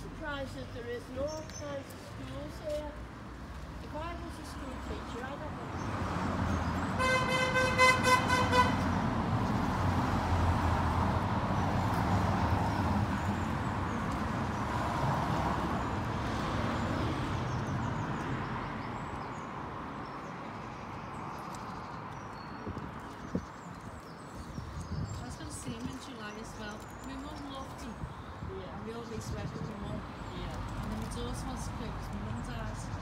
surprised that there isn't all kinds of schools here. If I was a school teacher, I'd have see him in July as well. My mum loved him. yeah. And we always went with my mum. Yeah. And then my daughter wants to go because my mum died.